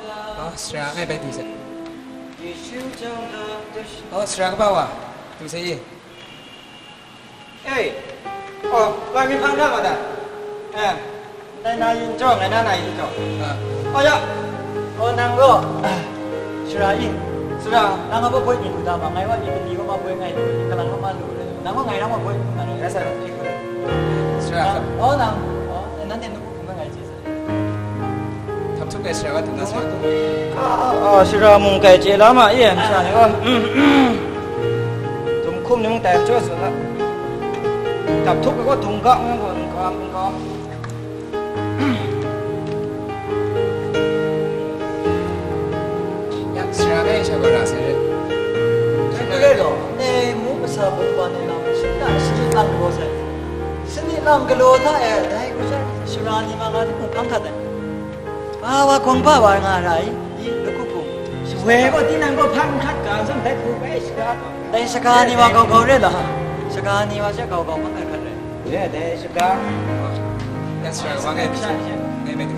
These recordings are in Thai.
Sera ngay bay tu se. Sera ke bawah. Tu saya. Lai min phang dah ada. Đây này yên cho ngày nay yên cho. Ya. Nang go. Sera in. Sera. Nang apa pun ini dah mangai wa ini di rumah pun ngai. Kalau nang malu. Nang ngai nang pun ngai. Rasa ikut. Sera. Nang. Nanti nunggu pun ngai je. Thap thuk ke sera tu nasi. Sera mung kai je lama ye. Sera ni ko. Tum khum ni mung tai cho su la. Thap thuk ko thung ka ngai ko. Sera ngay siapa rasa ni? Cái đó, này muốn bây giờ bố bạn này làm sinh đại sinh lang lúa rồi, sinh lang cái lúa đó đấy cũng sẽ sinh ra đi mà nó cũng căng thật đấy. Và con ba bạn ngài đấy, đi được cũng cùng. Về có tin năng có phăng khát cả, xong thấy cũng bé s까. Đây s까 đi mà cầu đấy là, s까 đi mà sẽ cầu phăng khát đấy. Đây s까. Ya sera ke bawah ngay bay tu.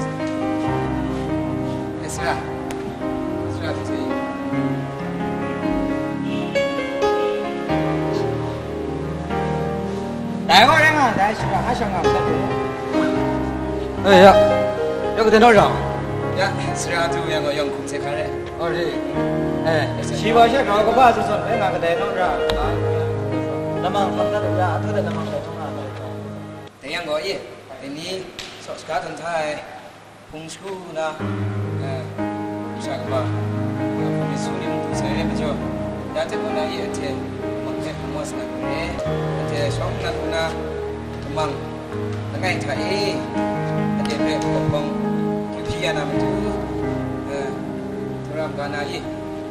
Sera. Sera tu saya. Đại có đấy mà, đại s까 hai sang ngọc thật đấy. Ya, 여기 되노라. Ya, sera tu yang orang kum se kare. Đi. Siapa kalau kau bahas sesuatu, enggak kedai nora. Nama fakta ya, atau ada nama kedai nora. Tapi yang goi, ini sok sekarang thai, pungsku na, siapa? Pungsku ni untuk saya macam, dah terkena ia je, makan emas nak ni, je sok nak guna, temang, dengan thai, je berkong, kian nama tu, orang kana ia,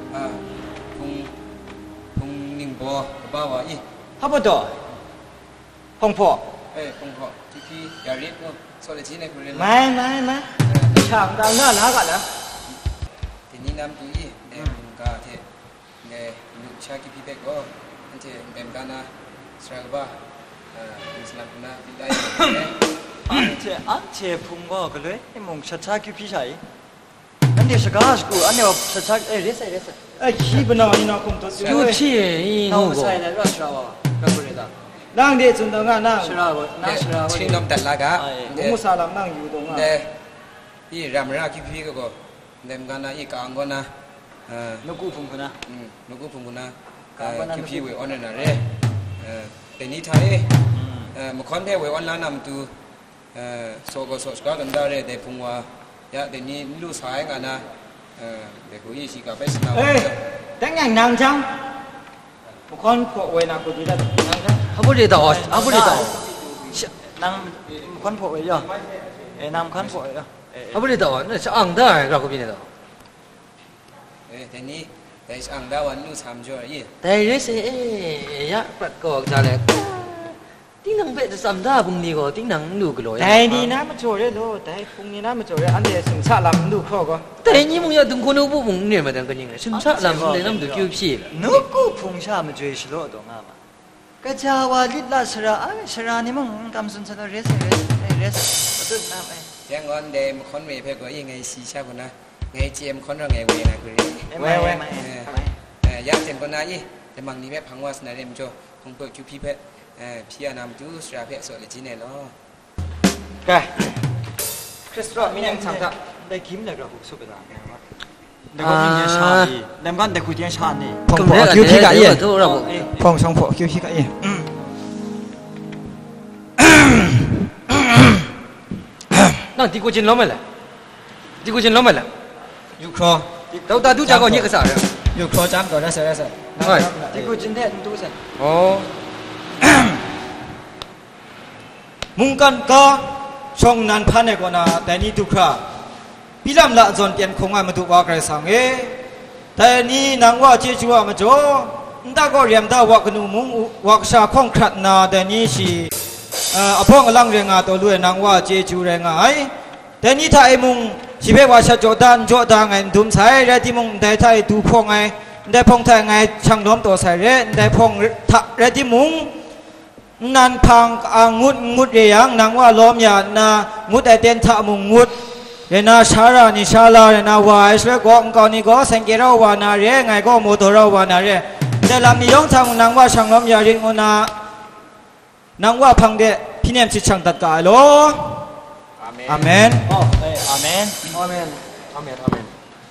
pung ningbo bawa ia. Apa tu? Pongpo. Pongpo, kipi, yarit tu, soal cina kulit. Mai. Chàng đang nói là cái đó. Thì ni nam tu ia, cả thế, nghe lục cha kipi bek go, anh chị em kana, serba, Islam kuna pilai. Anh chị phùng go cái đấy, em mong sát kipi sai. Anh đi sát cái anh đi sát resa. Khi bên nào ni nó cũng tốt. Kipi, nó sai là rất sao. Nang dia cunda ngan nang. Cina nam tak laga. Mungu salam nang yu dong. I ramra kipi ko, dem kana I kaanggo na. Nuku phùng kuna. Nuku phùng kuna. Kipi we on na re. Teni thai. Mukon the we on la nam tu. So go so ska ganda re de phungwa. Ya teni lu sai ngana. De ko I si ka pe sna. Đánh ngành nàng chăng? Một con phụ về nào của tôi đã nàng chăng? Apa dia tahu? Apa dia tahu? Nàng một con phụ về chưa? Nàng con phụ về chưa? Apa dia tahu? Ni seang dah kalau kau tahu. Teni, dari seang dah wan lu sam jo I. Dari se ya prat kau jalan. Ting nang bet sam dah pun ni kau, ting nang lu kalau. Dari ni nama macam ni lo, dari pung ni nama macam ni. Anda sung sak lam lu kau kau. Dari ni mungkin ada kono bu mung ni macam kau ni. Sung sak lam dari nam tu kipi. Nuku pung sak macam ni selo dong apa? Kejawa litlah serah ni mung kamsun selo resa. Betul nama. Yang on de mukon we pe ko I ngai si cha ko na. Ngai ciem kon ra ngai we na ku ri. We. Ya tem ko na I. Te mang ni me phangwas na rem jo. Khong pe kipi pe. Pia nam tu sra pe so le ji ne lo. Cái Christopher mình đang tham gia đây kiếm được rồi hụt số cái đó. Để có tiền trả đi, đem con để cụ tiền trả đi. Phong phổ kêu khí cái gì? Phong song phổ kêu khí cái gì? Nang di kucing lama lah. Di kucing lama lah. Yêu kho. Tahu tak tu jago ni ke sah? Yêu kho jam kau dah saya. Hai. Di kucing dia tu saya. Oh. Mungkin kau song nan panen kau na, tapi tu kah. Bilam lah zon tian kongai mentu wakai sange. Tapi nang wa jejua macam. Entah kau riam dah wak kenu mung wak sah konkret na, tapi si apa ngalang renga atau lu nang wa jeju renga ai. Tapi thai mung si be wa sah Jordan ngai dum sai, tapi mung thai tu pong ngai, pong thai ngai chang nom to sai pong tapi mung nan pang ngút ngút yang nang wa lom ya na ngút ai ten tha mung ngút 人那啥啦，你啥啦？人那话说讲讲你个生计了话那人，爱个摩托了话那人，在南米用场南话上南亚人我那南话旁的พี่เนี่ยจิตช่างตัดกายโลอาเมนอาเมนอาเมนอาเมนอาเมน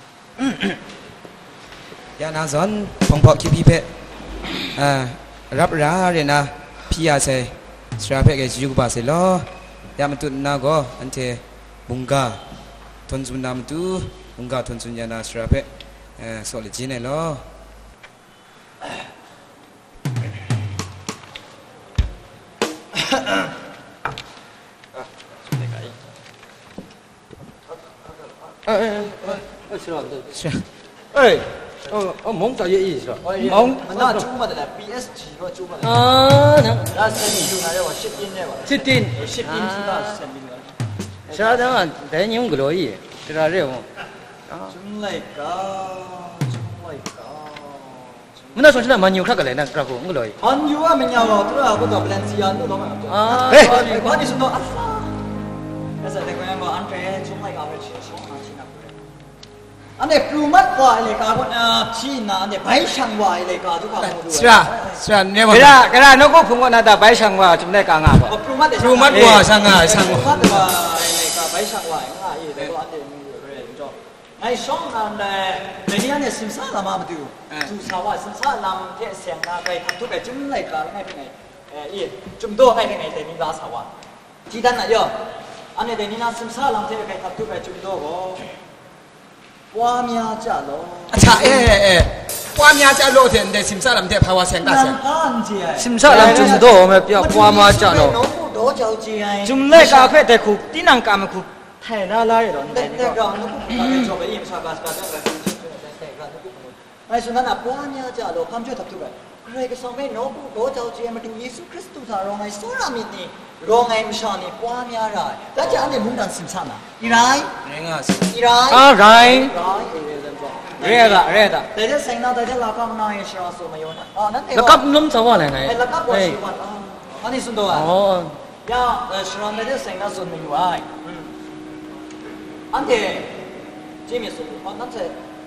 ยานาซอนพงพอคิพีเพรับราเรนะพี่อาเซสราเพกจิวบาเซลอยามันตุนาก็อันเทบุงกาทนซุนนามตุบุงกาทนซุนยานาสราเพสอลจิเนล蒙找也意思， 蒙那猪嘛的嘞 ，PSG 个猪嘛的。啊，能。那生意就那叫我10斤的吧。10斤，10斤是吧？10斤的。是啊，当然，但用个罗伊，是啊，这种。中来个，中来个。我那说起来蛮牛看个嘞，那个个我罗伊。蛮牛啊，蛮牛啊，对啊，我到Valencia那老嘛。啊。哎，我你说到阿萨，那是那个样个安排中来个去说嘛去那个。อันนี้ปลูมัดว่าอะไรกันคนชีน่ะอันนี้ใบช่างว่าอะไรกันทุกคนรู้是啊เนี่ยบ่กระนกก็พุ่งว่าน่าจะใบช่างว่าจุ่มได้กางอ่ะบ่ปลูมัดรูมัดว่าช่างอ่ะช่างปลูว่ามัดว่าอะไรกันใบช่างว่าง่ายแต่ว่าอันนี้มีอยู่เลยจ้ะไอ้ช่องนั้นเนี่ยเนี่ยเนี่ยสิมซาลามาดูดูสาวว่าสิมซาลามเที่ยเสียงนะไปทำทุกแบบจุ่มอะไรกันง่ายเป็นไงจุ่มโตง่ายเป็นไงแต่นี่ลาสาวว่าที่ด้านไหนเยอะอันนี้แต่นี่นะสิมซาลามเที่ยไปทำทุกแบบจุ่มโตก็ပွားများကြလို့ अच्छा ပွားများကြလို့တဲ့สิมซาลามတဲ့ภาวะเสียงตาเสียงสิมซาลามจุ่มโตไม่เปียกပွားများကြလို့တော့ကြောက်ကြည်จุ่มได้กาเพ่แต่คูตีนังกามคูไทยน่าลาอยู่ตอนนี้แต่ก็นกก็จบไปอิ่มชาบาสก็ได้ไอ้สุนันท์ပွားများကြလို့ဖမ်းကျွတ်ทับทุกแบบใครก็สอนให้นกတော့ကြောက်ကြည်มาถึงเยซูคริสต์ทารองไอ้โซรามินี่รองไอ้มชานี่ပွားများได้แต่จะอันนี้มุ่งดันสิมซานะอีไรเรงอ่ะอีไรไรเรียดแต่จะเซ็งนะแต่จะลากำนายชาสุมาโยนะนั่นเองแล้วกับน้ำสวรรค์ไหนแล้วกับว่าชีวันอันนี้สุดตัวอ๋อย่าชาแต่จะเซ็งนะสุดไม่อยู่ไอ้อันเดียจีมีสุดนั่นจะ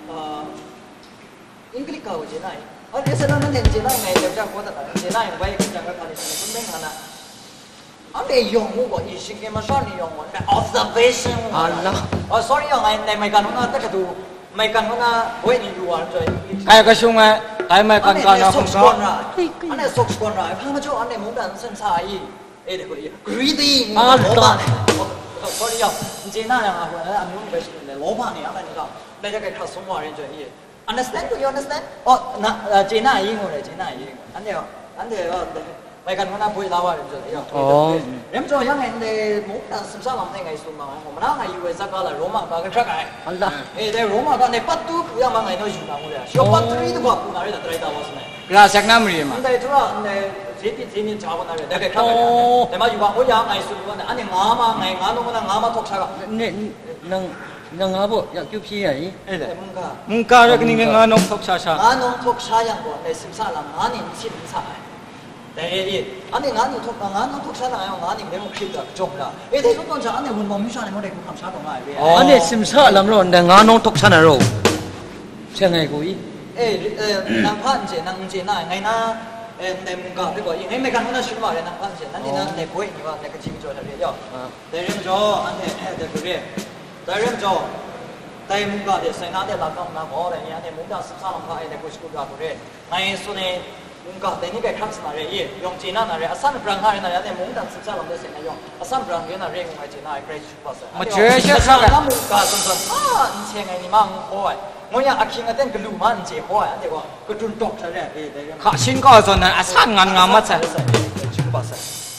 อังกฤษเขาจีน่าอันนี้สุดนั่นเองจีน่าไงเดี๋ยวจะพูดอะไรจีน่าอย่างไรก็จะไม่พอดีสุดไม่ขนาดอันนี้ยงหัวอีสิ่งที่มาสอนนี่ยงหัวแต่ observation อ๋อ sorry ยังไงในไม่กันว่าแต่ก็ดูไม่กันว่าเว้ยนี่อยู่อันใจใครก็ช่วงไงใครไม่กันกันนะผมก็อันนี้สุกสกุลอะไรพามาโจอันนี้มุ่งดันเส้นสายเด็กคนนี้ greedy โลภะเนี่ย sorry ยังจีน่าอย่างไรอันนี้มันเป็นโลภะเนี่ยอะไรนี่ก็ได้จะเกิดขัดสมว่าเรื่องใจ understand do you understand อ๋อนะจีน่ายิ่งเลยจีน่ายิ่งอันเดียวก็ไม่กันว่าพูดลาวเรื่องใจอ๋อเรื่องใจยังไงในมุ่งดันสิมซาลามในไงสุดมาผมน่าไงอยู่ในสักการะโรมาก็กระไรอันละแต่โรมาก็ในปัตตุกูยังมาไงน้อยอยู่นะมึงเลยชอบปัตตุรีตัวกูน่าจะได้ตาวสมัยกระสักน้ำรีมาแต่ทุกคนในเจนี่ชาวคนนั้นเลยแต่ก็แต่มาอยู่ว่าโอ้ยยังไงสุดว่าอันนี้งามาไงงาโน้นงามาทุกชาก็เนี่ยนังงาบ่อยากคิวพี่ไอ้มึงกาเรื่องนี้งานงทุกชางานงทุกชาอย่างก่อนในสิมซาลามงานี่ไม่ใช่สิมซาแต่อันนี้งานทุกชาอย่างงานนี่ไม่ต้องคิดจบละแต่ทุกคนจะอันนี้มันบ่มีชาในโมเดลคุณทำชาตรงไหนอันนี้สิมซาลามเราแต่งานงทุกชาในเราเช่นไงกูอีนางพันเจนางเจน่าไงนะในมุงกาดีกว่ายังไม่กันว่าชื่อว่าเลยนางพันเจนั่นนี่นะในคุยนี่ว่าในกระชิมโจทย์เรียกแต่เรื่องโจอันนี้เด็กเรียกแต่เรื่องโจแต่มุงกาเดี๋ยวใส่หน้าเดี๋ยวหลังกำลังอะไรเนี่ยในมุงกาสิบสามพันในกุศลกาตัวเรียในส่วนในมุงกาแต่นี่เป็นครั้งสนาเรียยองจีน่านาเรียอาศัยปรังหาเรียนาเรียในมุงกาสิบสามพันได้เสร็จนายองอาศัยปรังเรียนาเรียงงจีน่าเกรดชุบภาษามาเจอเชื่อข้าแล้วมุงกาส่วนนี่เชียงไงนี่มั่งโอ้ยมึงอยากอาคิงกันเต้นกระลุ่มมันเจ๋ออันเดียวก็จุนตกใช่ไหมข้าชินก็ส่วนนั้นอาศัยงานมาใช่ชุบภาษา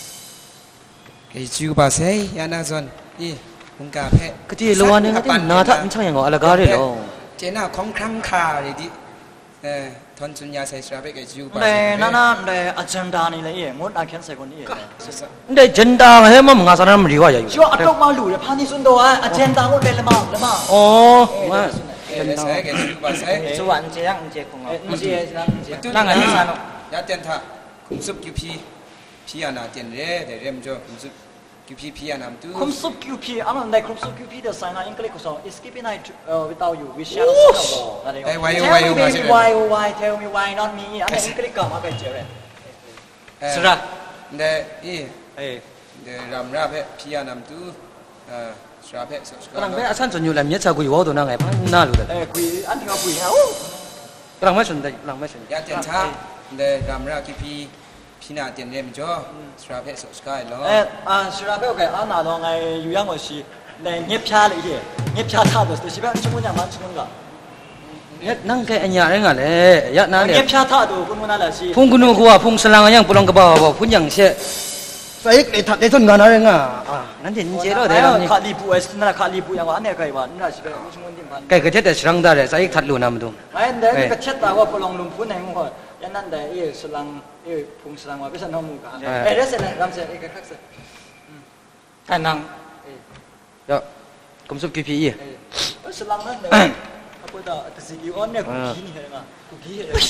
ชุบภาษายานาซอนนี่มุงกาแพ้ก็ที่ล้วนเนี่ยก็ที่นาทันช่างอย่างอะไรก็ได้หรอเจน่าของครั้งคาเลยดิทอนสุญญาใส่สระไปกับชุบภาษานั่นในอัจฉริยะนี่เลยมดอาเขียนใส่คนนี้ในอัจฉริยะเฮ้ยมันมึงอาศัยมันรีว่าอย่างชัวร์อัตโนมัติเลยพานิสุนโดอัจฉริยะก็เป็นละมั้งอ๋อ saya ke cuba saya cuba anje yang anje kong nang ani sano ya tian tha kumsup ki pi ana tian re de rem jo kumsup QP พี่อันนั้นตัวคมสุบ QP อันนั้นในคมสุบ QP เดี๋ยวใส่ในอังกฤษก็สอน is keeping night without you we share the same wall อะไร tell me why not me อันนี้อังกฤษก็มาเป็นเจอเลยสุดาเดี๋ยวรำราบพี่อันนั้นตัวสระเพชรกำลังไปอาชันจนอยู่แล้วมีชาวกุยวอตัวนั่งไงพันน่ารู้เลยกุยอันที่เขากุยเขากำลังไม่สนใจอยากเจนช้าเดี๋ยวรำราบพี่น่าเจนเรียมจ่อสระเพชรสกายล้อสระเพชรโอเคอันน่าลองไงอยู่ยังว่าสิในเงียบชาเลยที่เงียบชาท่าตัวสิบ้างชั่วโมงยังมันชั่วโมงละนั่งแค่อันยาเรื่องอะไรยะนั่นเลยเงียบชาท่าตัวคุณมันอะไรสิพุ่งคุณนูกัวพุ่งสลังยังปลงกระบอกบอกพุ่งยังเช่ใส่ไอ้ถัดไอ้ต้นกันอะไรเงี้ยนั่นเห็นเจอแล้วเดี๋ยวนี้ขาลีปูเอสนั่นขาลีปูยังว่าอันนี้ใครว่านั่นสิเป็นชั่วโมงที่มันใครก็เช็ดแต่สลังได้เลยใส่ถัดลูน้ำดูไม่เดี๋ยวก็เช็ดแต่ว่าปลงลุมพุ่งไหนมึงว่ายันนั่นแต่สลังพุ่งสลังว่าเป็นสนามมุกอ่ะเดี๋ยวเสร็จแล้วรำเสร็จก็คักเสร็จแค่นั่งเดี๋ยวกลุ่มสุกี้พี่สลังนั่นเลยaku dah tersegi on ni kuki ni kan kuki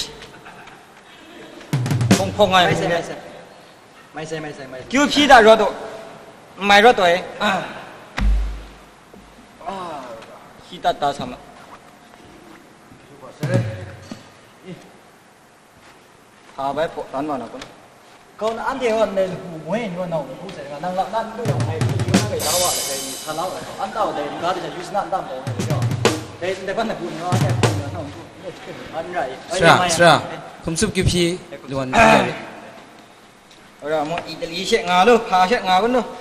pong ai mai sai QP dah rot mai rot toi kita ta sama ha bai po tan ma na kon kon an de on ne hu mo ni wa no hu sai ga nang la nan lu yong ai ki na ga dawa le kai ta lao an dao de ga de use nan dam boในบ้านแต่บุญเนาะแต่บุญเนาะอันไรสระผมซุปกิพีล้วนเราหมดอิตาลีเช็คงาลูกพาเช็คงากันลูก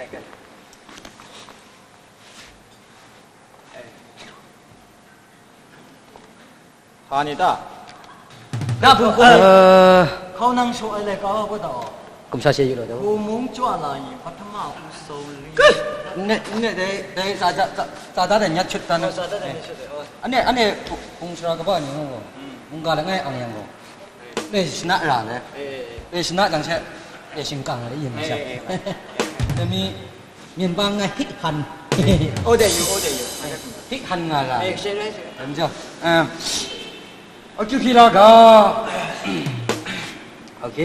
พานี่ตาน่าบุญเขานั่งโชว์อะไรก็ว่าต่อกุมชาเชียอยู่เลยกูมุ่งจ้วอะไรพัฒนาอุโสลีเนี่ยได้ซาดาเนี่ยชุดนั้นอันนี้คงชรากับบ้านนี่มั้งมึงก็เลยง่ายเอาอย่างกูเนี่ยชนะร้านเนี่ยชนะดังเช่เนี่ยชิงกังอะไรอย่างเงี้ยแต่มีบางไงฮิตฮันโอเดยูฮิตฮันอะไรเห็นจ้ะโอเคพี่เราก็โอเค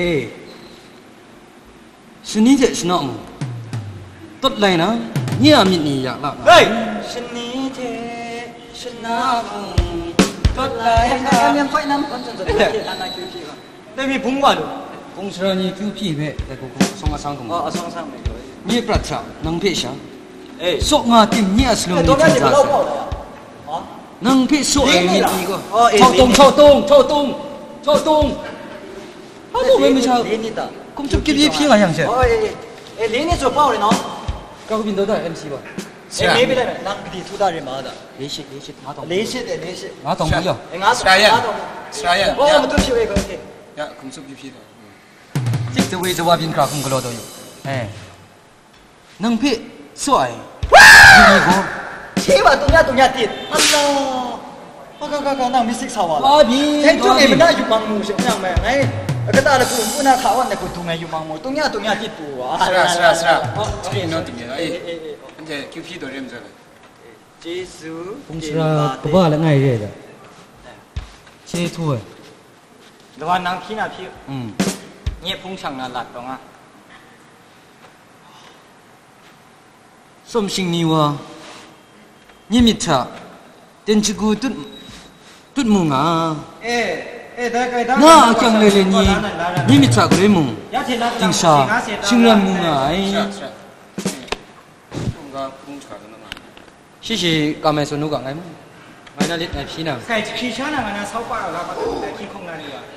สนิทจะชนะมั้งตัดเลยนะเนี่ยมีนี่อยากละเฮ้ยสนิทชนะมั้งตัดเลยนะยังไฟน้ำคนจนจะได้อันนั้นคิวพี่มั้งได้มีพุ่งว่าดูพุ่งเชื่อนี่คิวพี่เว้ยแต่กูส่งมาสั่งกูอ๋อส่งสั่งไม่เลยนี่ปลัดช่างนั่งเพียช่างส่งมาทีมเนี่ยสโลนี่จ้านั่งเพียส่งนี่ก็เข้าตรงไม่ใช่ผมจะกินยี่พี่อะไรอย่างเช่น连你做爆了喏，高个频道的 MC 吧？没别的，那个地图大人马的，联系马桶，联系，马桶没有， 啥呀？ 我们都是那个， 呀，公司 PP 的， 这位置我边卡空个老都有，哎，能配帅，千万东亚地，哎呀，我那没识啥哇，我边，天中你们那有帮忙是样没？哎。Kata ada pun nak kawan nak tungai jumang mo, tungai tipu. Sera. Ini not tungai. Anje QP tu rem je. Jesu. Pungsra kebal ngai je dah. Cik tu. Lawan nang kina pi. Ni pungsang nak lat dong ah. Som sing ni wa. Ni mitra. Dan cikgu tut munga.那讲来了你没查过来么？顶上新人么啊？谢谢刚才说那个哎么？我那里来皮呢？ 开皮车呢？我那烧挂了，我来天空那里啊。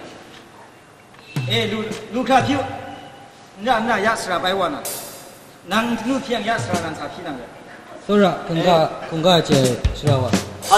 路卡皮，那压死了百万了，能路天压死了能查皮那个。 是啊，公家这是吧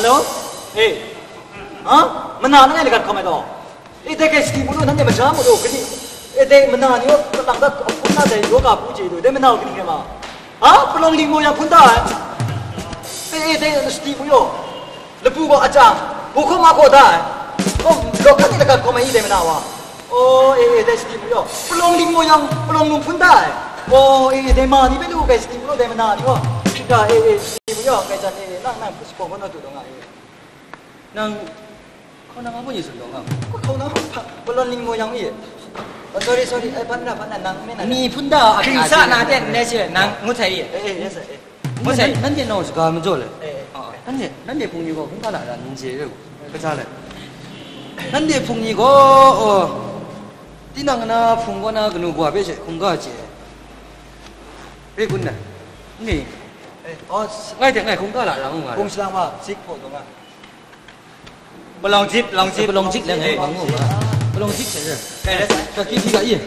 ？Hello，mana nang dekat komen tu? Ite ke ski bulu nanti macam tu, kini ite mana ni? Langgar punna deh, yoga puji tu, ite mana kini kema? Pelong linggo yang punta. Ite ski bulu, lepu ko acang, buku mako dah. Lokal ni dekat komen ite mana wa? Ite ski bulu, pelong linggo yang pelong punta. Ite mana ni belu ke ski bulu ite mana ni wa? Kita ski bulu, kita ni nang sepuluh mana tu dong nang. Kau nak apa ni sudah? Kau nak pelon lingmo yang ni? sorry ai panna nang me na ni phunda krisa na den ne che nang ngutai yes ngutai nan de no ga ma zo le nan de phung ni go khung ka la nin je le ka cha le nan de phung ni go ti nang na phung go na gnu go be che khung ga che be kun na ni ngay thì ngay khung ka la rang ma khung slang wa sik pho dong a belong chip là ngay bằng ngủ mà belong chip sẽ rồi cái kia cái gì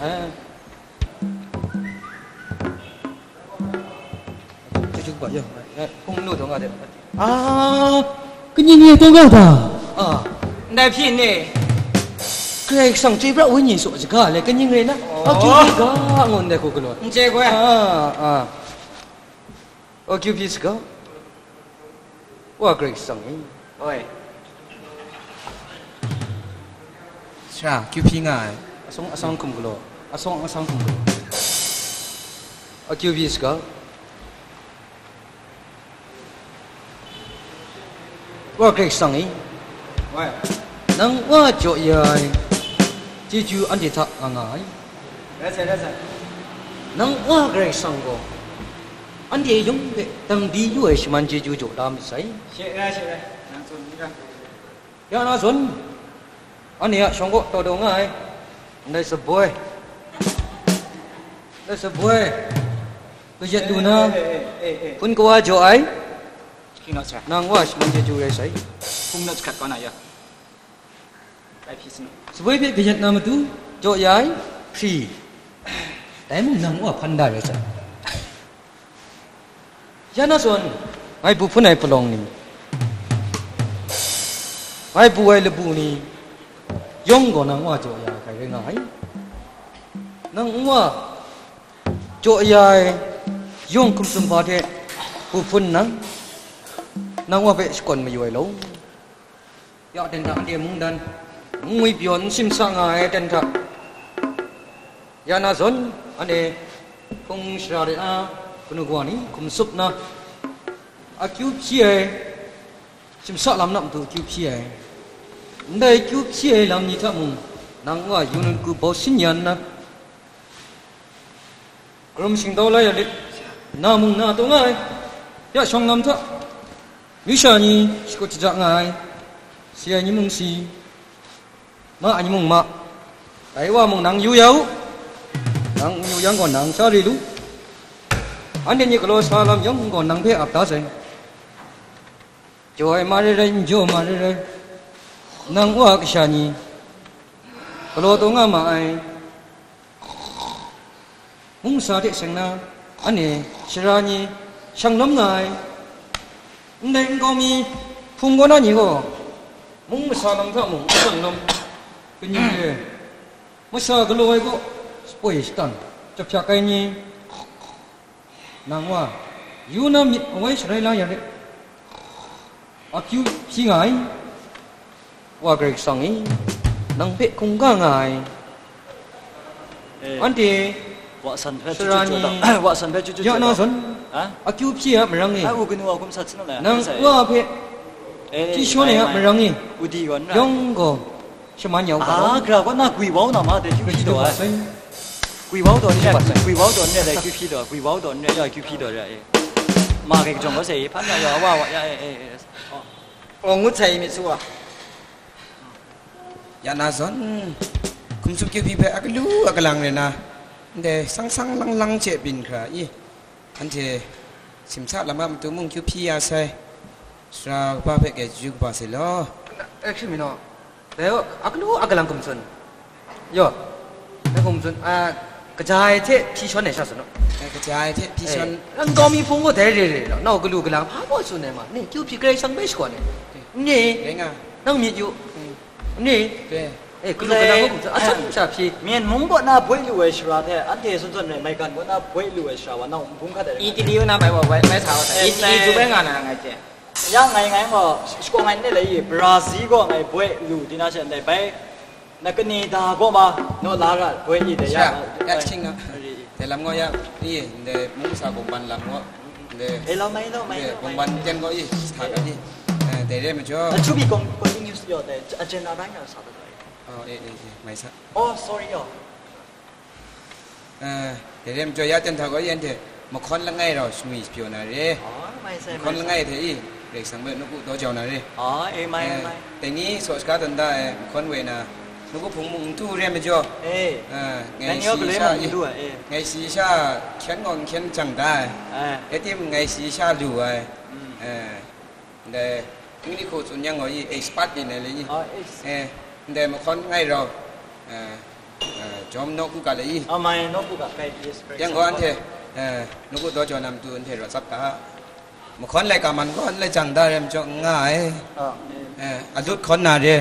chụp bao nhiêu không nuôi thằng nào đấy cái gì tôi gọi ta đại phi nè cái sang chơi bao nhiêu số chỉ cả lại cái gì nó kêu cái ngon đấy cô cái luôn chơi qua kêu cái gì cả cái sang ấy ôi sa QP nga asong kumgulo asong kumgulo QV ka wa kai sangi ôi nang wa jo yai ji ju an de tha ngai đấy nang wa kai sang go an de yong be tang di yu ai man ji ju jo dam sai chơi ra nang sun đi ra ya na sun anh ấy xong có tao đâu ngay đây là boy cái gì tụi nó phun qua chỗ ấy khi nó chặt nàng qua mình chơi chơi đấy phun nó chặt con này à đại phi xin với biết Việt Nam tu chỗ ấy thì đấy mình nàng qua phân đại rồi sao ya nó xuân ai bu phun này pelong ni ai bu ai le bu ni yong go nang wa jo ya kai re ngai nang wa jo ya yong kum sum ba de pu phun nang wa be skon ma yoi lo ya den da de mung dan ngui pion sim sa ngai den tha ya na zon ane kung shra de a kunu gwa ni kum sup na a kyu phi sim sa lam nam tu kyu phi đây cứu chia làm như thế mùng nang wa yun ku bo sin yan na krom sing do la ya lit na mung na to ngai ya song lam tha mi sha ni ko chi ja ngai sia ni mung si ma ani mung ma dai wa mung nang yu yau nang yu yang còn nang sa ri lu an ni ko lo sa lam yang còn nang phe ap ta sen joy ma re jo ma re nang wa cái啥ni, kalau tu ngah mai, mung sa de sang na, ane sera ni sang nom ngai, neng kau mi phung ko na ni ko, mung sa nam tha mung sang nom, cái gì vậy, mung sa cái lối ko, spoil stan, chọc chọc cái ni, nang wa, you na mi, oi sera la ya de, akiu si ngai. Wa cái sang ấy nang be kung ga ngai anh thì vợ sân phê chú vợ sân phê chú ya nó sân à kêu phi à mình ai u cái nuo cũng sát xin là nang wa phê chỉ số này mình răng đi u đi gần yong go xem mà nhau cái con na quỷ báo nào mà để chú phi đồ quỷ báo đồ này là chú phi đồ quỷ báo đồ này là chú phi đồ rồi mà cái trong cái gì phát ra rồi ngút thầy mi xua ya na zon kum sum QP pe aklu akalang le na de sang lang che bin kha i an the sim sa lama tu mung QP ya sai sra pa pe ke ju ba se lo actually no đấy aklu akalang kum sun yo cái kum sun cái trái thế phi xuân này sao sun cái trái thế phi xuân anh có mi phun có thể rồi nó cái lu cái lang phá bao xuân này mà nè QP cái sang base còn này nè đấy nga nang mi ju nè 对 cái lang cũng à chắc chả phi miền mông bọn na bơi lùi sra thế anh thì xuân này mày cần bọn na bơi lùi sra và nó cũng có thể Italy na phải bảo vậy mấy thảo thế Italy chụp bên ngàn à ngày trẻ yang ngày mà có ngày này lấy Brazil có ngày bơi lùi thì nó sẽ để bay na cái này ta có mà nó lá ra bơi gì để ya exchange na de lam ngo ya ni de mung sa ko ban lam ngo de lâu mấy ko ban jen ko i tha ka ni de re ma jo chú bị con news rồi để agenda bank là sao đấy อ๋อไม่ซะโอ้ sorry อ๋อเดี๋ยวเริ่มจอยยันทาก็ยันเถอะมาคนละไงเราสมุยพิวนาเร่คนละไงเถอะเด็กสังเบนุกุโตเจ้านาเร่อ๋อไม่แต่นี้สวดการตันได้คนเวนะนุกุพุงมุงตู้เรียนไม่จ่อไงสีชาไงสีชาเขียนงอนเขียนจังได้ที่ไงสีชาดูแต่นี่คู่ส่วนยังไงเอ็กซ์พัดนี่เลยนี่แต่มาคนไงเราจอมนกกูกันเลยไม่นกกูกันไปยังก็อันเถอะนกกูตัวจอนำตัวอันเถอะสับกะมาคนอะไรกับมันก็อะไรจังได้เริ่มจะง่ายอดุดคนน่ะเด้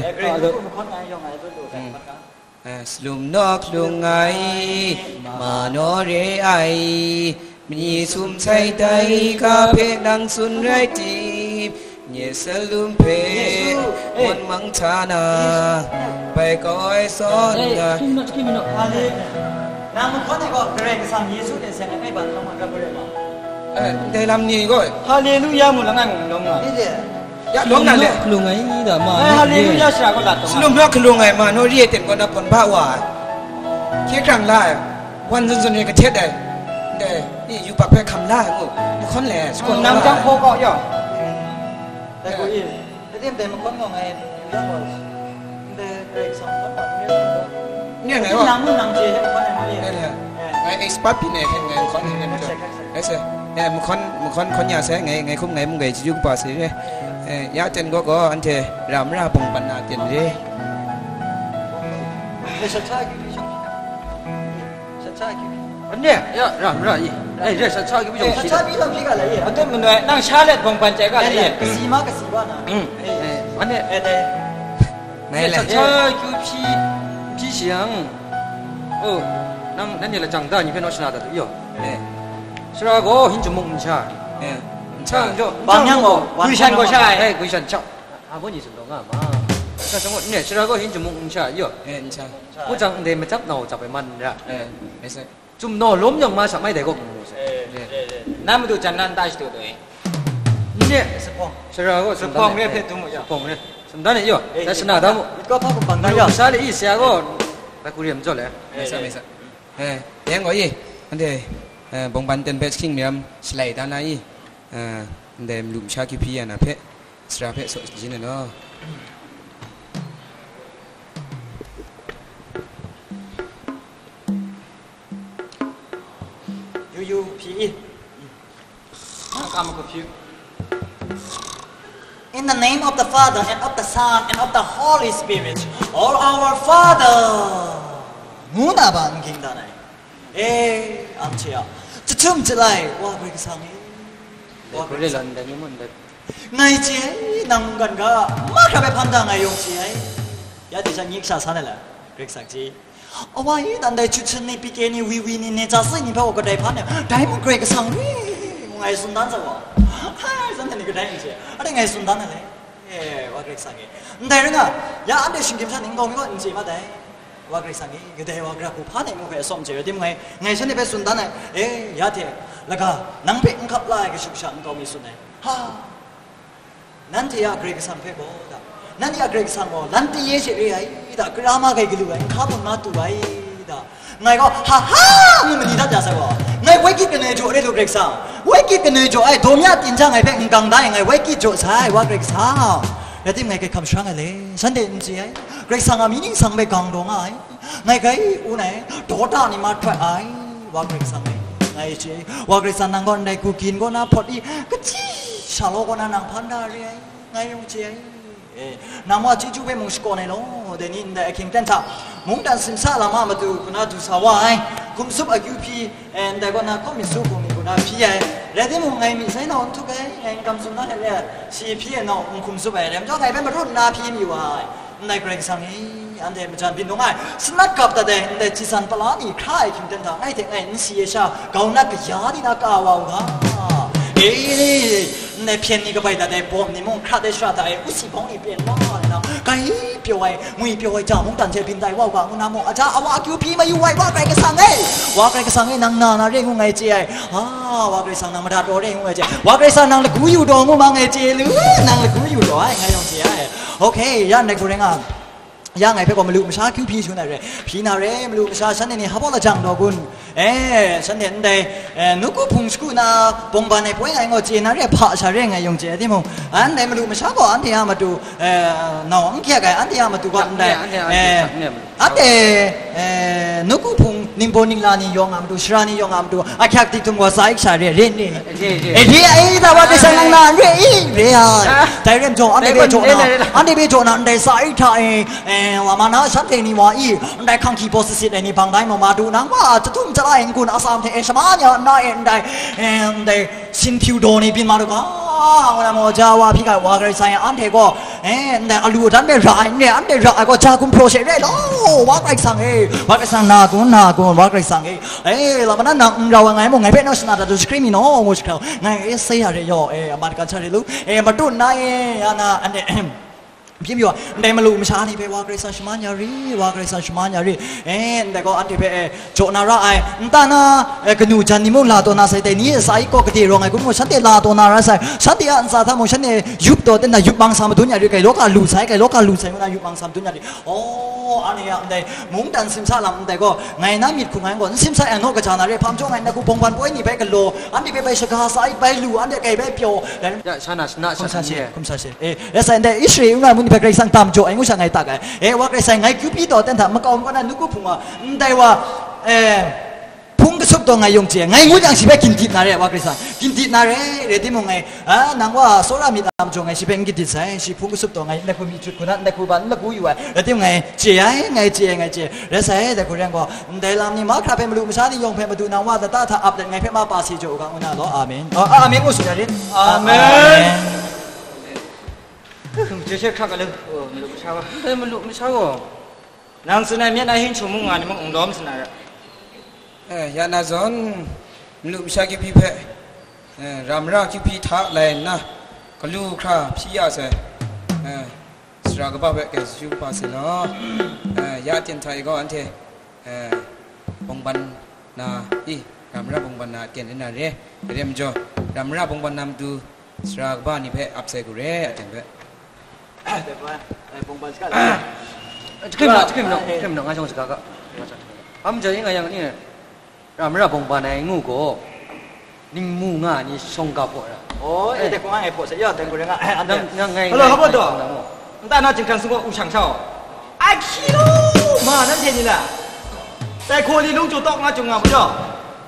สลุมนกลุงไงมาโนเรไอมีสุมใส่ใจกาเพนังสุนไรจีเนี่ยสลุมเพวันมังชานาไปก้อยซ้อนกันน้ำมันคนที่ก็เกรงสังเยซูเดชะไอ้บ้านเรามันก็เกรงได้ลำนี้ก็ฮาเลลูยามุลังงันลงอ่ะนี่เดียลุงนั่นเลยลุงไงเด้อมาฮาเลลูยาชาก็ลัดสลุมนกลุงไงมาโนเรียเต็มคนนับคนบ้าว่าเคียครั้งล่าวันจนเนี่ยก็เท็ดได้นี่อยู่ปากแพร่คำล่างูมันคนแหล่สกุลน้ำจังโคก็ย่อแต่กูอีแต่ที่มันคนก็ไงยังว่าแต่เกรงสังคนแบบเนี่ยไงวะน้ำเจี๊ยบคนไหนมาเนี่ยไงเอ็กซ์พัดปีเนี่ยเห็นไงคนเห็นจ้ะไอ้เสียเนี่ยมันคนยาเสียไงคุ้มไงมึงไงจะยุ่งป่าเสียเนี่ยยาเจนก็อันเทรำราปงปันนาเจนเลยชัดชากี่ปีชัดชากี่ปีอันเนี้ยรำราอีไอ้เรื่องชัดชากี่ปีชัดชากี่ปีกันเลยอันนี้มันเลยนั่งชาเล็ดปงปันใจกันเลยกสีมากสีบ้านนะอันเนี้ยไม่เลยชัดชากี่ปีเสียงนั่นนี่แหละจังได้นี่เป็นอะไรนะเดี๋ยว是那个很久没吃，吃就榜样哦， 贵山过下，贵山吃，阿婆你是懂啊嘛？那什么，你是那个很久没吃哟， 你吃， 我讲你们执闹就ไปมันละไม่ใช่จุ่มนอล้มยังมาสักไม่ได้ก็น้ำมันดูจันนันได้สิตัวเองเนี่ยสปอง是那个สปองเนี่ยเพชรตุ้มสปองเนี่ยสมด้านเนี่ย哟แต่สนาดามก็พ่อผมบังได้哟ซาลีอีเสียก็ไปคุยกันจ่อเลยไม่ใช่ยังไงยี่อันเดียบงบันเต็นเพชรคิงเมียมสไลด์ด้านไหนเดมลุมชาคิพีนะเพชรสระเพชรสดจริงเนาะยูพีกรรมกับพี In the name of the Father and of the Son and of the Holy Spirit, all our Father. งูน่าบ้านกินได้ไหนอันเชียจะชุ่มจะไหลว่าไปกันสังว่าไปเรื่องอะไรนี่มันแบบไงเจ๊นั่งกันก็มาขับไปพันทางไงยงเจ๊ยาดิฉันยิ่งชาสันเลยเรียกสักทีเอาไว้ตอนใดชุดฉันในปีเกนี่วีนี่เนี่ยจะซื้อนี่เพราะว่าก็ได้พันเนี่ยได้มึงเกรกสังนี่มึงไงสุนทรสักวะสันนี่ก็ได้ยังเจ๊อะไรไงสุนทรเลยว่าเกรกสังนี่แต่เรื่องอะยาอันเดชิงกิมชันนิงกงก็ยังเจ๊มาได้ว่าเกรกสังนี่ก็ได้ว่าเกรกผู้พันเนี่ยมึงไปส่งเจ๊ที่มึงไงฉันนี่ไปสุนทรเนี่ยยาเถอะแล้วก็นังเป็ดขับไล่ก็ชุกชันก็มีสุนเนี่ยฮ่านั่นที่ยาเกรกสังเพบ่ได้นั่นที่ยาเกรกสังบ่นั่นที่เยสิเรียได้กรามาไกกิลูไอ้ข้าพมาตัวไอ้ได้ไงก็ฮ่ามึงมันนี่ได้จะสักว่าไงไว้กินกันเนี่ยโจ้ได้ดูเกรกสังไว้กินกันเนี่ยโจ้ไอ้โดมยาตินจังไอ้เพ่งกังได้ไงไว้กินโจ้ใช่ว่าเกรกสังแล้วที่ไงก็คำช่างอะไรฉันเด่นจีไอ้เกรกสังมีนิ่งสังไปกังดงไอ้ไงก็อุไหนโดดานี่มาช่วยไอ้ว่าเกรกสังไงจีว่าเกรกสังนั่งก่อนได้กูกินก็น่าพอดีก็จีชาโลก็น่านั่งพันได้เลยไงยงจีน้ำว่าจีจูไปมุ่งสกอเนี่ยเนาะเดี๋ยวนี้เด็กเก่งเต้นท่ามุ่งดันสินซาละมาดูคุณอาดูสาวไอ้กุมซุปอากิวพีเด็กก็น่าก็มีซุปคุณอาพี่ไอ้เรื่องที่มุ่งไงมีใส่นอนทุกไอ้กำสุนนั่นเลยชีพี่เนาะกุมซุปไอ้เรื่องเจ้าไงเป็นมารุ่นนาพี่มีว่าในเกรงสังนี้อันเดียมันจะบินตรงไงสนักกับแต่เด็กจีสันปลานี่ใครคิมเต้นท่าไอ้เด็กไอ้นี่เสียชาเกาหนักยาดีนักกาวาวค่ะในเพียงนี้ก็ไปแต่ในบ่มนี่มุ่งคาดได้ชาแต่อุสิบงนี่เปลี่ยนว่าเลยนะไก่เปียวไอ้มุ้ยเปียวไอ้จ่ามุ่งตันเชพินได้ว่ากว่ามุ่งน้ำมุ่งอาจารย์เอาว่าคิวพีมาอยู่ไว้ว่าไก่กระสังเอ้ว่าไก่กระสังเอ้นางนาเรื่องมุ่งไงเจ้ว่าไก่สังนางมาดาโดเรื่องมุ่งไงเจ้ว่าไก่สังนางละกูอยู่ดองมุ่งมาไงเจ้หรือนางละกูอยู่ดอยไงยองเจ้โอเคยันในตัวเรื่องอ่ะยังไงเพื่อก็มาลูกมาช้าคิวพีชวนอะไรพี่นาเร่มาลูกมาช้าฉันเนี่ยฮับบอกละจังดอกกุนฉันเห็นได้นุกูพุงสกุนาปงบานในป่วยไงงอเจนาเร่พาชาเร่งไงยงเจที่มึงอันใดมาลูกมาช้าก็อันที่มาดูน้องเกี่ยกันอันที่มาดูกันได้อันเดนุกูพุงนิมโบนิงลานิยองมาดูชรานิยองมาดูอาแขกที่ตุงว่าสายชาเร่เร่นี่แต่ว่าที่สังนานเร่เร่แต่เรื่องโจอันเดเบโจนะอันเดเบโจนะอันเดสายไทยว่ามันน่าชัดเจนนี่ว่าได้ขังคีโพสสิทธิ์ในบางได้มาดูนังว่าจะทุ่มจะไล่กุนอาสามเทสมาเนี่ยได้สินทิวโดนี่บินมาดูก็วันนั้นมจาว่าพี่ก็ว่ากันใส่อันเทก็ได้อาลูดันได้รายเนี่ยอันได้รายก็จากุนโปรเซสได้แล้วว่ากันสั่งว่ากันสั่งนากุนว่ากันสั่งแล้วมันนั่งเราไงมึงไงเพื่อนน้องสนาดูสครีมีโน่มุสเขาไงเสียอะไรย่อมากันใช่หรือมาดูนายอันเดพี่มีว่าได้มาลูกมาช้านี่ไปว่าเกรซันชมานยารีว่าเกรซันชมานยารีแต่ก็อันที่ไปโจนาระไอ้ตานะกันอยู่จันนิมุลาตัวนาใส่แต่นี้ใส่ก็กระเดียรงไงกูว่าฉันเดลาตัวนาระใส่ฉันเดียอันซาทำมึงฉันเนี่ยยุบตัวเต้นนะยุบบางสามดุนยารีไก่โลกาลูใส่ไก่โลกาลูใส่มันยุบบางสามดุนยารีโอ้อันนี้อันใดมุ้งดันซิมซาลำแต่ก็ไงน้ำมิดคุ้งไงก่อนซิมซาแอนโนกระจานารีพามจ้องไงนะกูพงพันป่วยนี่ไปกันโลอันที่ไปสกาใส่ไปลูอันเดียไก่ไปเปียวชนะคุ้มซาเช่คุ้มซาเช่แล้วใส่แต่อิสราเอลมึงไปเกรซันตามโจไอ้งูสั่งไงตากว่าเกรซันไงคิวพีต่อเต้นถามมาก่อนก็นั่นนึกกูพุ่งได้ว่าพุ่งกระสุบตัวไงยงเจียงไงงูยังสิไปกินติดนาเรว่าเกรซันกินติดนาเรเรื่องที่มึงไงนังว่าโซรามีตามโจไงสิเป็นกินติดใช่สิพุ่งกระสุบตัวไงในกูมีจุดคนนั้นในกูบ้านในกูอยู่เรื่องที่มึงไงเจียไงเจียแล้วใส่แต่กูเรียกว่าได้ลำนี้มาครับเป็นมาดูมาชาติยงเป็นมาดูนังว่าแต่ถ้าอัปเดตไงเพื่อมาปาสิโจกันอุณาล้ออาเมนอาเมนกูสุดยอดอาเมนเชื่อข้ากันเลยมาลูกมาช้ามาลูกมาช้าก็นางสนายมีอะไรหินชมุงงานมันองดอมสนายยานาซอนลูกชากิพีเพรำรากิพีท้าแลนนะก็ลูกคราพี่ยาเสสระกบ้าเบกเกจูปาสิล้อยาเทียนไทยก็อันเทบงบันนารำราบงบันนาเทียนนาเร่เรียมจ่อรำราบงบันนำดูสระกบ้านี่เพอับเซกุเร่จังเพเดี๋ยวว่าบงบันสกัดขึ้นหนองง่ายชงสกัดก็ปั๊มเจอยังไงอย่างนี้รำราบงบันในงูก็นิ่งมูง่านี่ชงกับพวกโอ้เด็กคนง่ายพวกเสียแต่กูเรื่องอันยังไงฮัลโหลครับพ่อตัวแต่น่าจึงกันสุกอุชังเช่าไอ้ขี้ลูมานั่นเทียนี่แหละแต่คนที่ลุงจุดตอกมาจุงอ่ะพ่อเจ้า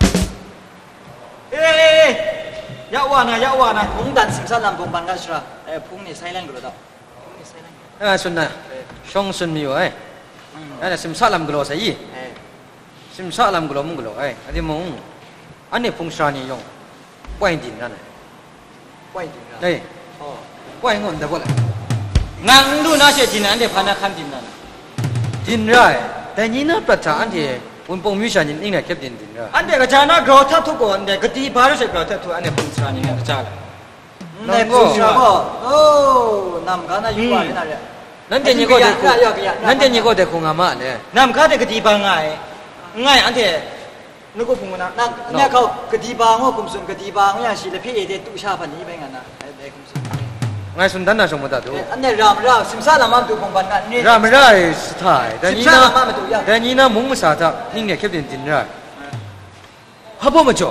ยาวานะพุ่งดันสิมซาลำบงบันกันสิระพุ่งนี่ไซเลนกระดับสุนนะช่องสุนมีอยู่นั่นสิมซาลำกลัวใช่ยี่สิมซาลำกลัวมึงกลัวอันนี้มึงอันนี้พุ่งชานี่ยงป่วยดินนั่นป่วยดินป่วยเงินแต่บ่ละงั้นดูน่าเชื่อดินอันเดียพันคันดินนั่นดินไรแต่นี่น่าประจานอันเดียวันปงมิชานี่นี่แหละเก็บดินไรอันเดียก็จะน่ากลัวทับทุกคนเดียก็ตีบาร์เสกลัวทับทุกอันเดียพุ่งชานี่ก็จะในพุ่งชาก็โอ้นำกันนะอยู่ว่านี่นะนั่นเดี๋ยวนี้ก็เด็กนั่นเดี๋ยวนี้ก็เด็กคงอามาเนี่ยนำกันเด็กก็ตีบาง่ายอันเดียนึกว่าพุ่งนะเนี่ยเขากระดีบางว่ากุมสุนกระดีบางอย่างสิเลยพี่เอเดตุชาพันนี้เป็นไงนะไอ้กุมสุนไงสุนทันน่ะสมมติดูอันนี้รามราสิมซาลามาดูของบันนั้นรามราสไตล์แต่นี่นะมุ้งมาสาธนี่เนี่ยแค่เป็นดินราฮับบ่มาจ่อ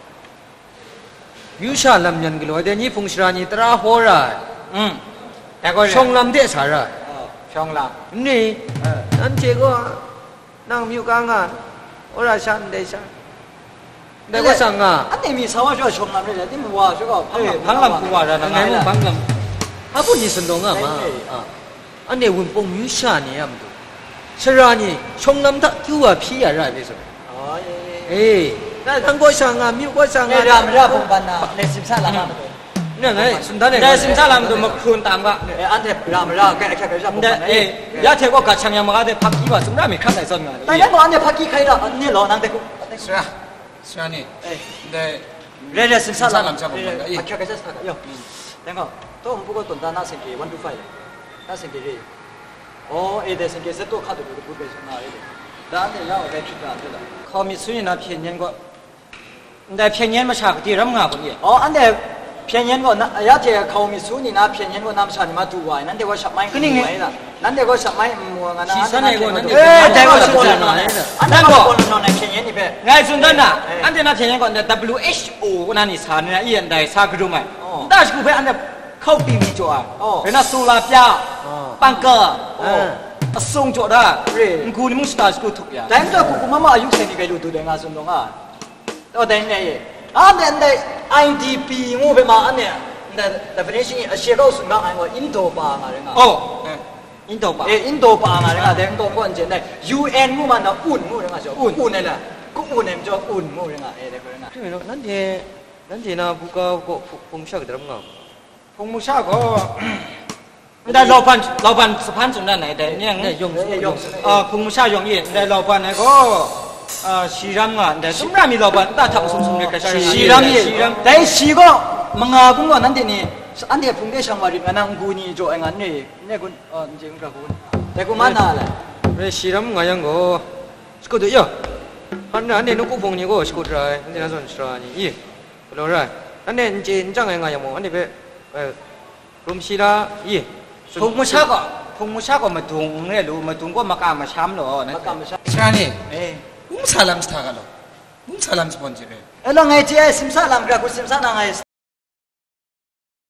มิวชาลำยันกิโลแต่นี่พุ่งชรานี่ตราหัวราแต่ก็ช่องลำเดชาระช่องลำนี่นั่นเจ้าก็นั่งมิวกังอ่ะโอราชันเดชาแต่ก็สั่งอ่ะอันนี้มีสาวช่วยชมลำเลยที่มัวช่วยก็พังลำกูว่าแล้วนะไงมึงพังลำฮับบ่นี่สันดงอ่ะมาอันนี้วันปงมิวชานี่อ่ะมันดูชรานี่ช่องลำทักคิวอ่ะพี่อะไรไปสินั่นทั้งก็สั่งอ่ะมิวก็สั่งอ่ะรามราบงบันนะในสิมซาลามาเนี่ยไงสุนทรเนี่ยได้สิมซาลามดูมาคืนตามก็อันเทปรามราแกแค่ราบงบันยาเทก็กัดช่างยังมาได้พักกี่ว่าสมรามีขั้นไหนส่วนงานแต่ยังก็อันเนี้ยพักกี่ใครละอันนี้หรอนั่งแต่กูสระนี่ได้เรื่องสิมซาลามพักแค่จะสักย่อแต่ก็ตัวผมพูดก็ต้นตาหน้าเซนเกวันดูไฟหน้าเซนเกเร่โอ้เดเซนเกเซตตัวข้าตัวดูพูดไปชนะเลยด้านเนี่ยเราได้ชุดการด้วยเขามีสุนินาเพียงยันก็ได้เพียงยันมาฉากที่รำงาคนนี้อันเดียเพียงยันก็นะยาเทียเขามีสุนินาเพียงยันก็นำชาญมาดูไว้นั่นเดี๋ยวว่าฉับไม่คือนี่ไงนั่นเด็กก็สมัยมัวกันนะแต่ว่าสุดยอดนะนั่นก็คนนอนในเชียงนี่เพ่ไงสุดยอดนะอันเดียน่าเทียนก่อนแต่ WHO นั่นนี่สารเนี่ยอีอันใดสากรู้ไหมแต่ฉันกูเพ่อันเดียเข้าปีมีจ่อเป็นน่ะสุราพิยาปังเกอร์ส่งจ่อได้กูนี่มึงสตาร์กูทุกอย่างแต่ตัวกูมาอายุเซนี่ก็รู้ตัวเด็กงานสุดลงอ่ะตัวเด็กเนี่ยอันเดีย IDP งูเพ่มาอันเนี้ยแต่ definition เชื่อเขาสุดมากไอ้ว่าอินโดปาอะไรเงี้ย印度吧？ 印度吧嘛，人家在印度关键的 UN 木嘛那อุ่น木人家说อุ่น的啦，กูอุ่นเนี่ย叫อุ่น木人家เด็ก人家。 그러면 난데 나 부가 봉샤 그러면 봉무샤 거. 근데老板是潘总的来的，你用봉무샤 용이 근데老板那个시람아 근데 숨람이老板다 잡고 숨숨 이렇게 시람이但시고 mga 공거 난데니 안데 풍대 상와리 나랑 군이 저 engane 내 군 이제 그러고 대고 만나래 그래 시람 가양고 스코도 야 안데 놓고 봉니고 스코드라 근데 나선 싫어하니 이 그러라 안데 이제 인장에 가야 뭐 안데 왜 롬시라 이 봉무샤가 마둥네 로 마둥고 마까마 샴로 마까마 샴 시라니 뭉살람 스타가로 뭉살람 스폰지래 엘랑 에티에 심사람 그래 그 심사랑